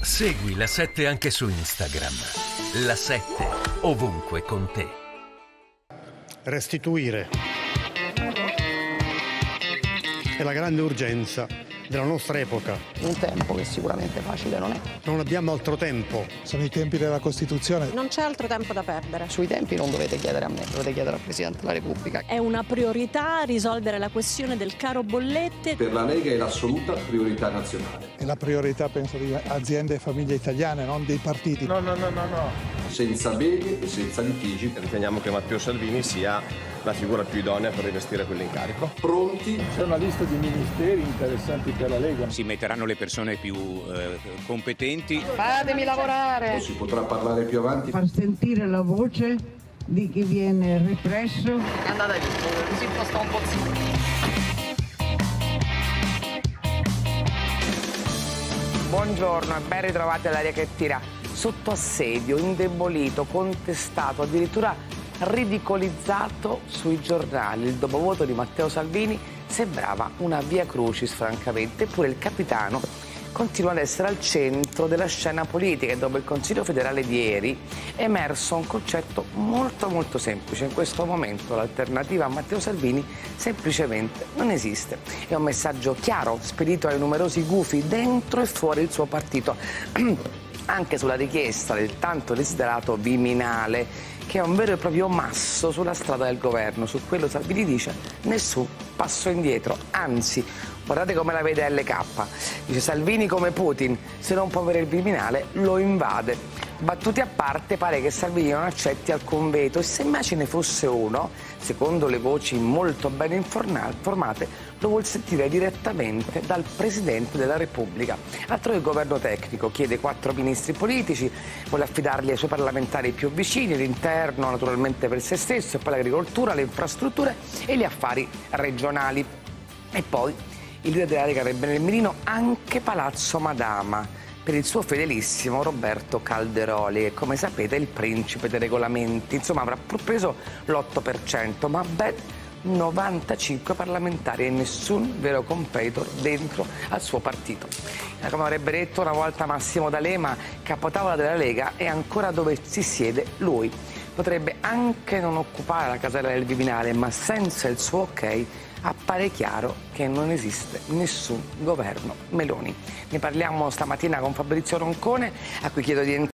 Segui La 7 anche su Instagram. La 7, ovunque con te. Restituire è la grande urgenza della nostra epoca. Un tempo che sicuramente facile non è. Non abbiamo altro tempo. Sono i tempi della Costituzione. Non c'è altro tempo da perdere. Sui tempi non dovete chiedere a me, dovete chiedere al Presidente della Repubblica. È una priorità risolvere la questione del caro bollette. Per la Lega è l'assoluta priorità nazionale. È la priorità, penso, di aziende e famiglie italiane, non dei partiti. No. Senza beghe e senza litigi. Riteniamo che Matteo Salvini sia la figura più idonea per rivestire quell'incarico. Pronti? C'è una lista di ministeri interessanti per la Lega. Si metteranno le persone più competenti. Fatemi lavorare! Non si potrà parlare più avanti. Far sentire la voce di chi viene represso. Andate via, così sto un po' zitto. Buongiorno e ben ritrovati all'Aria che tira. Sotto assedio, indebolito, contestato, addirittura ridicolizzato sui giornali. Il dopovoto di Matteo Salvini sembrava una via crucis, francamente, eppure il capitano continua ad essere al centro della scena politica e dopo il Consiglio federale di ieri è emerso un concetto molto semplice. In questo momento l'alternativa a Matteo Salvini semplicemente non esiste. È un messaggio chiaro, spedito ai numerosi gufi dentro e fuori il suo partito, anche sulla richiesta del tanto desiderato Viminale, che è un vero e proprio masso sulla strada del governo. Su quello Salvini dice nessun passo indietro, anzi, guardate come la vede LK. Dice Salvini come Putin, se non può avere il Viminale lo invade. Battute a parte, pare che Salvini non accetti alcun veto e se mai ce ne fosse uno, secondo le voci molto ben informate, lo vuol sentire direttamente dal Presidente della Repubblica. Altro che il governo tecnico, chiede 4 ministri politici, vuole affidarli ai suoi parlamentari più vicini, l'interno naturalmente per se stesso, e poi l'agricoltura, le infrastrutture e gli affari regionali. E poi il leader della Lega avrebbe nel mirino anche Palazzo Madama per il suo fedelissimo Roberto Calderoli, che come sapete è il principe dei regolamenti. Insomma, avrà preso l'8%, ma ben 95 parlamentari e nessun vero competitor dentro al suo partito. Come avrebbe detto una volta Massimo D'Alema, capotavola della Lega è ancora dove si siede lui. Potrebbe anche non occupare la casella del Viminale, ma senza il suo ok appare chiaro che non esiste nessun governo Meloni. Ne parliamo stamattina con Fabrizio Roncone, a cui chiedo di entrare